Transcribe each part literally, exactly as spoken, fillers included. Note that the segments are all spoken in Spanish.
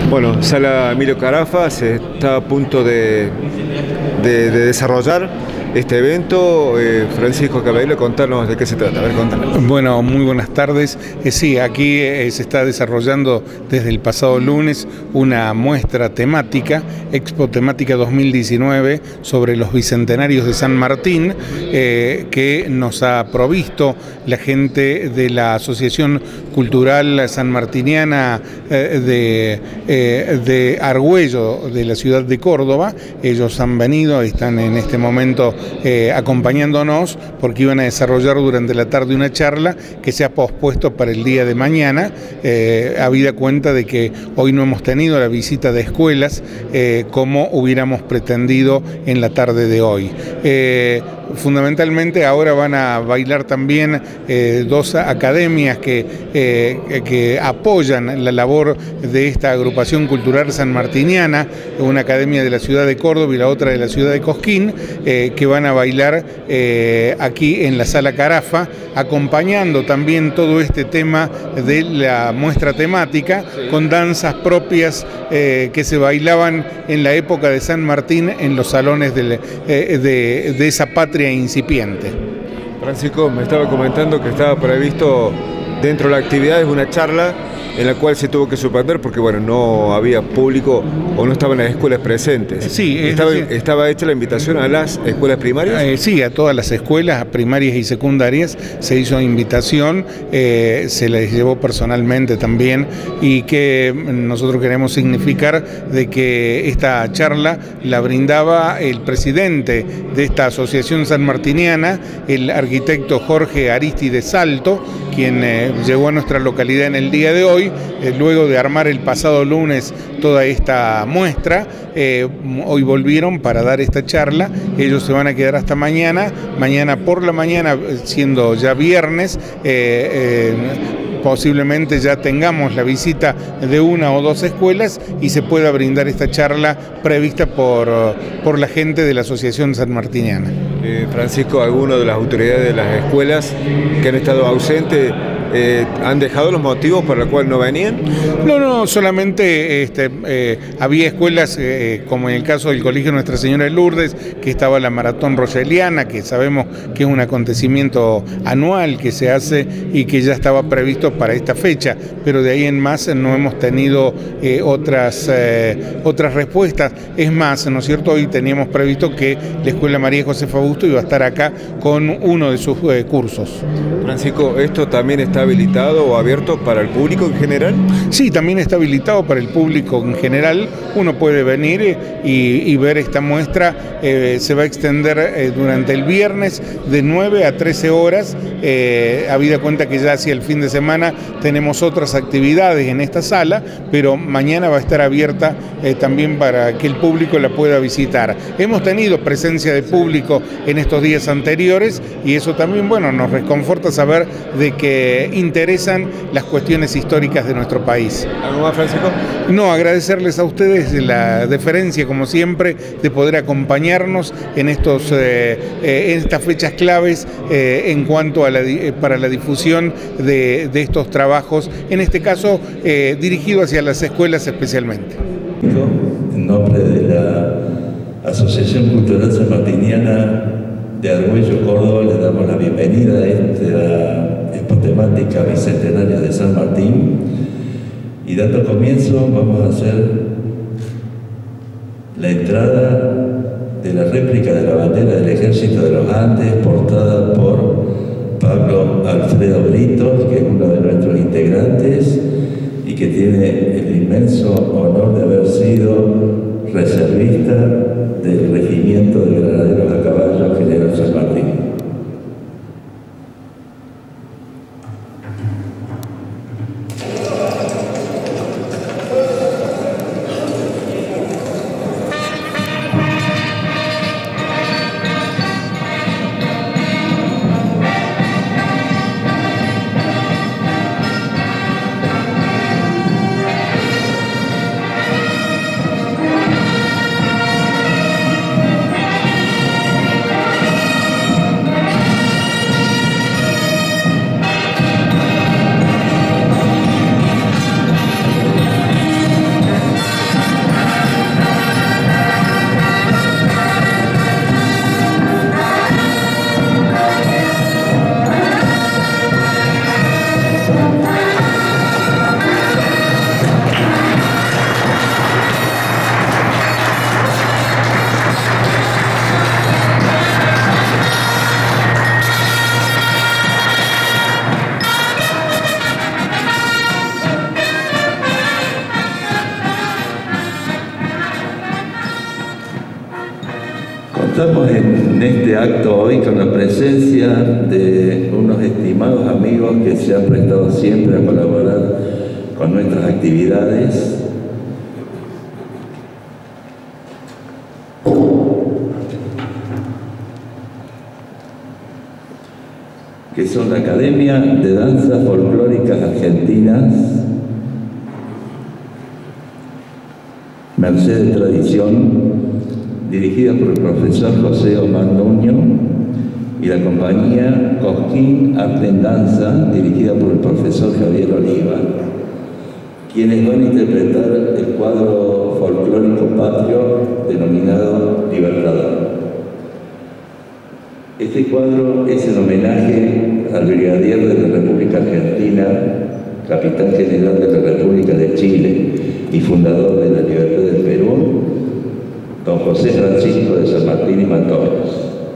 Bueno, Sala Emilio Carafa se está a punto de, de, de desarrollar este evento. eh, Francisco Caballero, contanos de qué se trata. A ver, contanos. Bueno, muy buenas tardes. Eh, sí, aquí eh, se está desarrollando desde el pasado lunes una muestra temática, Expo Temática dos mil diecinueve, sobre los bicentenarios de San Martín, eh, que nos ha provisto la gente de la Asociación Cultural Sanmartiniana eh, de, eh, de Argüello, de la ciudad de Córdoba. Ellos han venido, están en este momento Eh, acompañándonos porque iban a desarrollar durante la tarde una charla que se ha pospuesto para el día de mañana, eh, habida cuenta de que hoy no hemos tenido la visita de escuelas eh, como hubiéramos pretendido en la tarde de hoy. Eh, fundamentalmente ahora van a bailar también eh, dos academias que, eh, que apoyan la labor de esta agrupación cultural sanmartiniana, una academia de la ciudad de Córdoba y la otra de la ciudad de Cosquín, eh, que van a bailar eh, aquí en la Sala Carafa, acompañando también todo este tema de la muestra temática con danzas propias eh, que se bailaban en la época de San Martín en los salones de, eh, de, de esa patria incipiente. Francisco, me estaba comentando que estaba previsto dentro de la actividad es una charla en la cual se tuvo que suspender porque bueno, no había público o no estaban las escuelas presentes. Sí, ¿Estaba, decir, ¿Estaba hecha la invitación a las escuelas primarias? Eh, sí, a todas las escuelas primarias y secundarias se hizo invitación, eh, se les llevó personalmente también, y que nosotros queremos significar de que esta charla la brindaba el presidente de esta asociación sanmartiniana, el arquitecto Jorge Aristides Salto, quien eh, llegó a nuestra localidad en el día de hoy, eh, luego de armar el pasado lunes toda esta muestra. Eh, hoy volvieron para dar esta charla. Ellos se van a quedar hasta mañana, mañana por la mañana, siendo ya viernes, eh, eh, posiblemente ya tengamos la visita de una o dos escuelas y se pueda brindar esta charla prevista por, por la gente de la Asociación Sanmartiniana. Eh, Francisco, algunas de las autoridades de las escuelas que han estado ausentes eh, han dejado los motivos por los cuales no venían. No, no, solamente este, eh, había escuelas, eh, como en el caso del Colegio Nuestra Señora de Lourdes, que estaba la Maratón Roseliana, que sabemos que es un acontecimiento anual que se hace y que ya estaba previsto para esta fecha, pero de ahí en más no hemos tenido eh, otras, eh, otras respuestas. Es más, ¿no es cierto? Hoy teníamos previsto que la Escuela María Josefa Busto iba a estar acá con uno de sus eh, cursos. Francisco, ¿esto también está habilitado o abierto para el público en general? Sí, también está habilitado para el público en general. Uno puede venir y, y ver esta muestra. Eh, se va a extender eh, durante el viernes de nueve a trece horas, eh, habida cuenta que ya hacia el fin de semana tenemos otras actividades en esta sala, pero mañana va a estar abierta eh, también para que el público la pueda visitar. Hemos tenido presencia de público en estos días anteriores y eso también, bueno, nos reconforta saber de que interesan las cuestiones históricas de nuestro país. ¿Algo más, Francisco? No, agradecerles a ustedes la deferencia, como siempre, de poder acompañarnos en, estos, eh, eh, en estas fechas claves eh, en cuanto a la, eh, para la difusión de, de estos trabajos, en este caso eh, dirigido hacia las escuelas especialmente. En nombre de la Asociación Cultural Sanmartiniana de Argüello, Córdoba, le damos la bienvenida a esta Expo Temática Bicentenaria de San Martín, y dando comienzo vamos a hacer la entrada de la réplica de la bandera del Ejército de los Andes, portada por Pablo Alfredo Brito, que es uno de nuestros integrantes y que tiene el inmenso honor de haber sido reservista del Regimiento de Granaderos a Caballo General San Martín. Estamos en este acto hoy con la presencia de unos estimados amigos que se han prestado siempre a colaborar con nuestras actividades. Que son la Academia de Danzas Folclóricas Argentinas, Merced de Tradición, dirigida por el profesor José Omar Nuño, y la compañía Cosquín Arte en Danza, dirigida por el profesor Javier Oliva, quienes van a interpretar el cuadro folclórico patrio denominado Libertador. Este cuadro es en homenaje al brigadier de la República Argentina, capitán general de la República de Chile y fundador de la Libertad del Perú, don José Francisco de San Martín y Matones.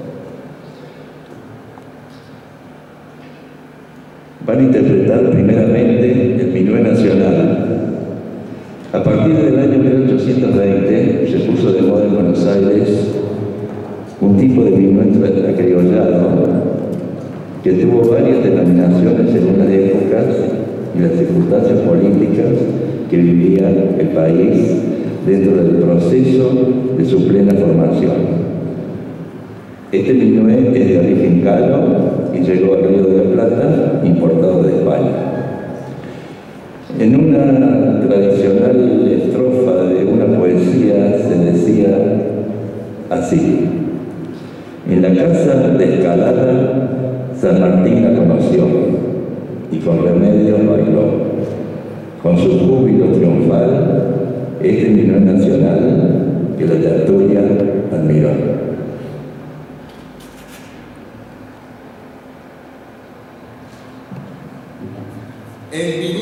Van a interpretar primeramente el Minué Nacional. A partir del año mil ochocientos veinte se puso de moda en Buenos Aires un tipo de minué acriollado que tuvo varias denominaciones según las épocas y las circunstancias políticas que vivía el país dentro del proceso de su plena formación. Este minué es de origen galo y llegó al Río de la Plata, importado de España. En una tradicional estrofa de una poesía se decía así: en la casa de Escalada, San Martín la conoció y con remedio bailó. Con su júbilo triunfal, este minué nacional que la tertulia admiró. El